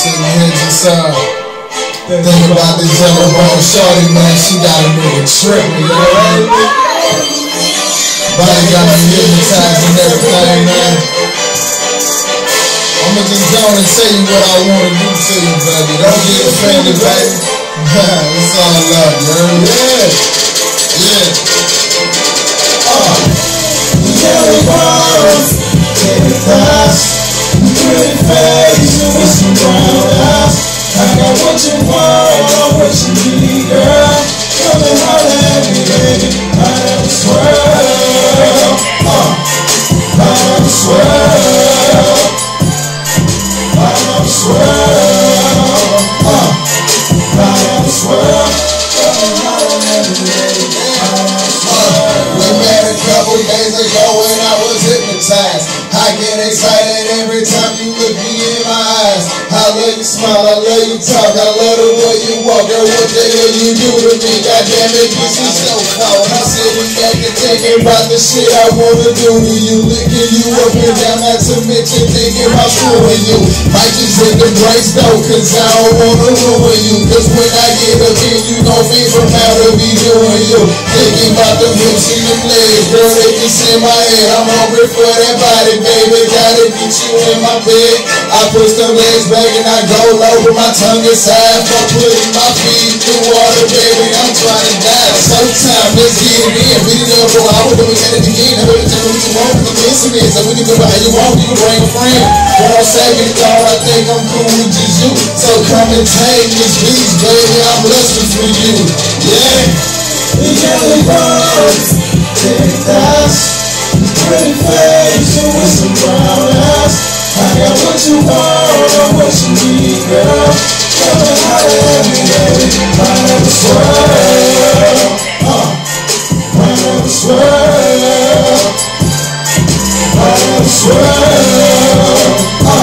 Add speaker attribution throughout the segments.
Speaker 1: sitting here just thinking about this yellow bone shorty, man. She got a nigga tripping, you know what I mean? Body got me hypnotized and everything, man. I'ma just go and tell you what I wanna do to you, baby. Don't get offended, baby. It's all love, you heard me? Yeah.
Speaker 2: Yellow bones, baby thighs, pretty face with some brown eyes. I got what you want, what you need, girl. Come and holler at me, baby. I never swear. I never swear. I never swear. I never swear. Come and holler at me, baby. I never swear.
Speaker 1: We met a couple days ago when I was hypnotized. I get excited every time you look me in my eyes. I love you smile, I love you talk, I love the way you walk. Girl, what the hell you do to me? Goddamn it, this is so cold. I'm sitting back and thinking about the shit I wanna do to you. Licking you up and down, not to mention thinking about screwing you. Might just hit the brakes though, cause I don't wanna ruin you. Cause when I get up here, you gon' be from how to be doing you. Thinking about the hips and the legs, girl, they just in my head. I'm hungry for that body, baby. Gotta get you in my bed. I push them legs back and I go low with my tongue inside. For putting my feet through water, baby. I'm trying to die. Sometime, let's get it in. Beat it up for an hour, then we got it again. I better tell me what you want, cause I'm missing it. So we can go how you want, you can bring a friend. For a second, thought I think I'm cool with just you. So come and take this beast, baby. I'm lusting for you. Yeah.
Speaker 2: Yellow bones, big thighs, pretty face with some brown eyes. I got what you want, what you need, girl. Come and holler at me, baby. I never swear. I never swear. I never swear.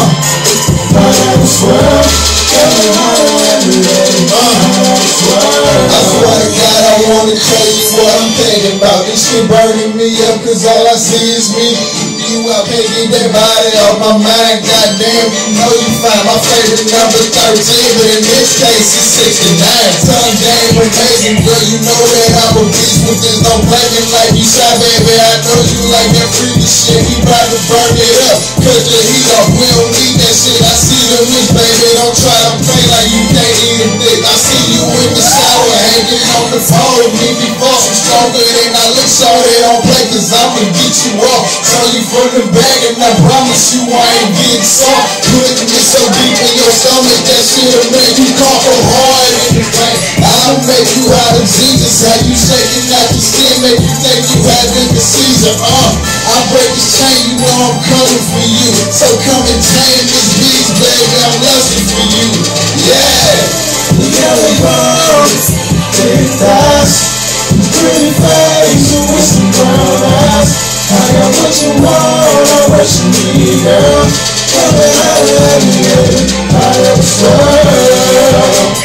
Speaker 2: I never swear. Come and holler at me, baby. I never swear.
Speaker 1: I swear to God, I wanna tell you what I'm thinking about. This shit burning me up, cause all I see is me. You up, can't get that body off my mind. Goddamn, you know you find my favorite number 13, but in this case it's 69. Tongue game amazing, girl. You know that I'm a beast with this. No blaming like you shy, baby. I know you like that freaky shit. We bout to burn it up, cause the heat off. We don't need that shit. I see the wish, baby. Don't try to play like you can't eat a dick. I see you in the shower, hanging on the pole. Need me for some stronger than I look, so they don't play, cause I'ma get you off. So you from the bag, and I promise you I ain't getting soft. Putting it so deep in your stomach, that shit'll make you cough so hard in the pain. I'll make you out of Jesus. How you shaking out your skin, make you think you having the season. I break the chain, you know I'm coming for you. So come and tame this beast, baby. I'm lusting for you. Yeah.
Speaker 2: Yellow bones, big thighs, pretty face with some brown eyes. I got what you want, what you need, girl. Come and holler at me, baby. I never swear.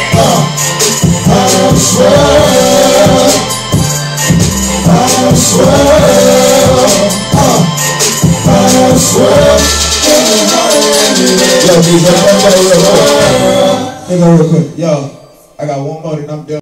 Speaker 2: I never swear. I never swear. I never swear. Come and holler at me, baby.
Speaker 3: Yo, DJ, real quick. Yo, I got one more and I'm done.